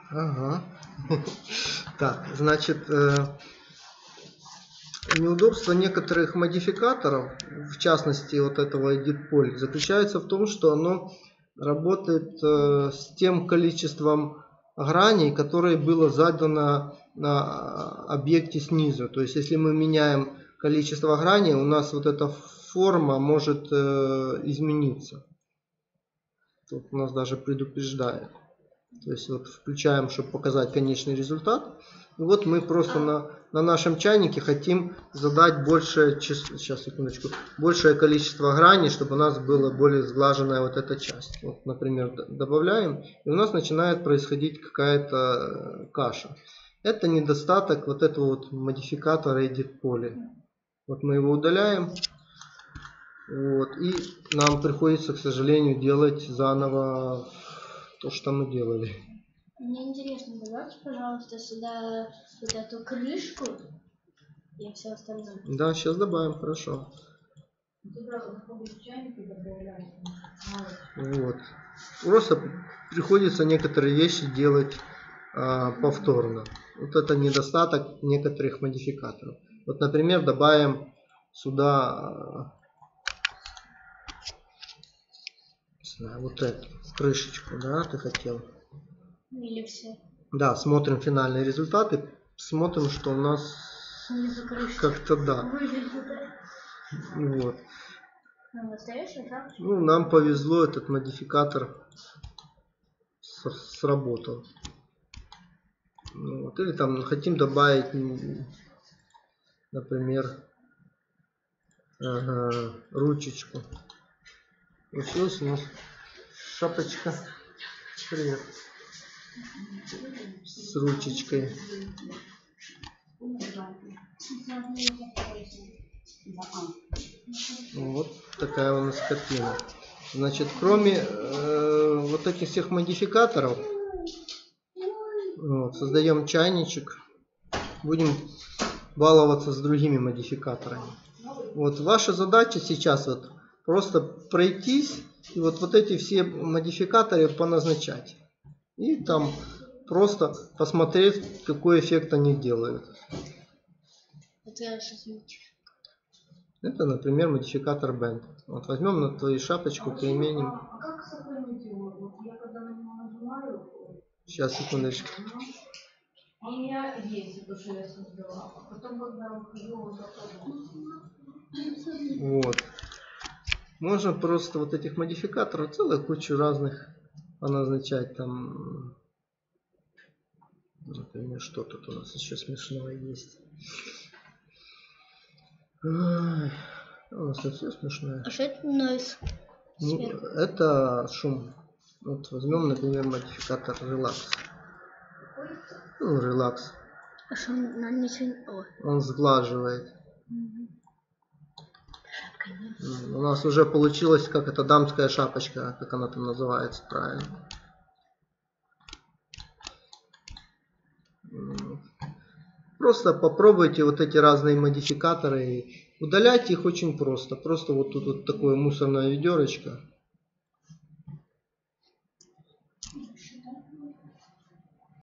Ага. Так, значит, неудобство некоторых модификаторов, в частности вот этого Edit Poly, заключается в том, что оно работает с тем количеством граней, которое было задано на объекте снизу. То есть, если мы меняем количество граней, у нас вот эта форма может измениться. Тут у нас даже предупреждает. То есть вот включаем, чтобы показать конечный результат. И вот мы просто на нашем чайнике хотим задать большее число, сейчас, секундочку, большее количество граней, чтобы у нас была более сглаженная вот эта часть. Вот, например, добавляем, и у нас начинает происходить какая-то каша. Это недостаток вот этого вот модификатора Edit Poly. Вот мы его удаляем. Вот, и нам приходится, к сожалению, делать заново то, что мы делали. Мне интересно, добавьте, пожалуйста, сюда вот эту крышку и все остальное. Да, сейчас добавим, хорошо. Вот. Просто приходится некоторые вещи делать повторно. Вот это недостаток некоторых модификаторов. Вот, например, добавим сюда вот эту крышечку, да, ты хотел. Или все. Да, смотрим финальные результаты, смотрим, что у нас как-то да. Вот. Ну, нам повезло, этот модификатор сработал. Вот. Или там хотим добавить, например, ручечку. Получилась у нас шапочка. Привет. С ручечкой. Вот такая у нас картина. Значит, кроме вот этих всех модификаторов, вот, создаем чайничек. Будем баловаться с другими модификаторами. Вот ваша задача сейчас вот просто пройтись и вот эти все модификаторы поназначать. И там просто посмотреть, какой эффект они делают. Это, например, модификатор Bend. Вот возьмем на твою шапочку, применим. А как сохранить его? Я когда на него нажимаю... Сейчас, секундочку. У меня есть то, что я создала. А потом, когда ухожу, вот. Можно просто вот этих модификаторов целую кучу разных поназначать. Там, например, что тут у нас еще смешного есть. У нас тут все смешное. А что это noise? Ну, это шум. Вот возьмем, например, модификатор Relax. Ну, Relax. А что он ничего... Он сглаживает. У нас уже получилось, как это дамская шапочка, как она там называется правильно. Просто попробуйте вот эти разные модификаторы. Удалять их очень просто. Просто вот тут вот такое мусорное ведерочко.